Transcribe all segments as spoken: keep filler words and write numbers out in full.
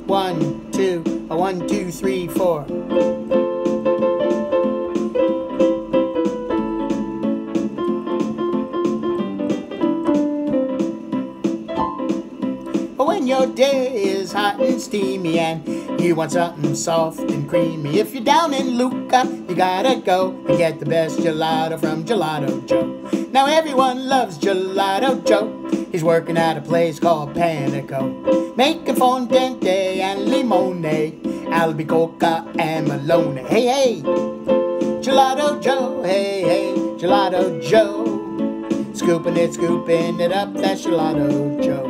One, two, a one, two, three, four. When your day is hot and steamy and you want something soft and creamy, if you're down in Lucca, you gotta go and get the best gelato from Gelato Joe. Now everyone loves Gelato Joe. He's working at a place called Panico, making fondente and limonade, albicocca and Malone. Hey, hey, Gelato Joe, hey, hey, Gelato Joe. Scooping it, scooping it up, that's Gelato Joe.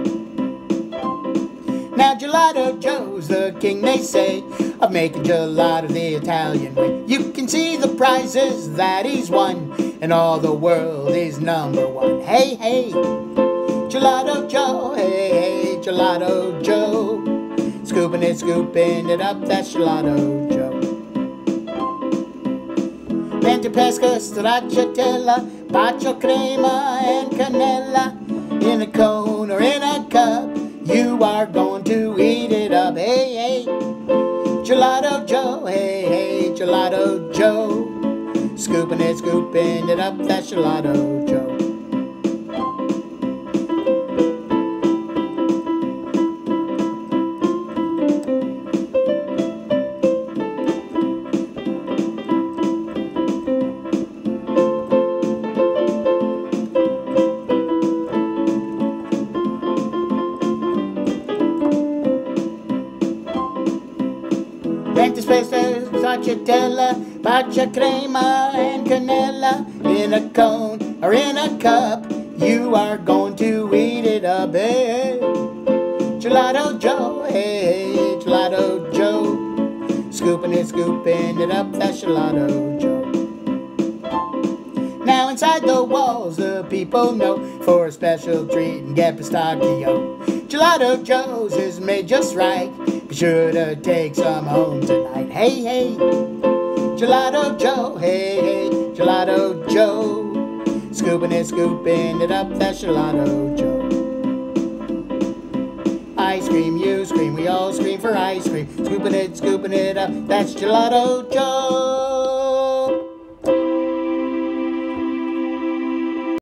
Now Gelato Joe's the king, they say, of making gelato the Italian way. You can see the prizes that he's won, and all the world is number one. Hey, hey, Gelato Joe, hey, hey, Gelato Joe. Scooping it, scooping it up, that's Gelato Joe. Venti pesca, stracciatella, bacio crema and canella, in a cone or in a cup, you are going to eat it up. Hey, hey, Gelato Joe, hey, hey, Gelato Joe. Scooping it, scooping it up, that's Gelato Joe. Venti specie, stracciatella, bacia crema and canella, in a cone or in a cup, you are going to eat it up. Hey, Gelato Joe, hey, hey, Gelato Joe. Scooping it, scooping it up, that's Gelato Joe. Now inside the walls, the people know, for a special treat and get pistachio. Gelato Joe's is made just right. Be sure to take some home tonight. Hey, hey, Gelato Joe, hey, hey, Gelato Joe. Scooping it, scooping it up, that's Gelato Joe. Ice cream, you scream, we all scream for ice cream. Scooping it, scooping it up, that's Gelato Joe.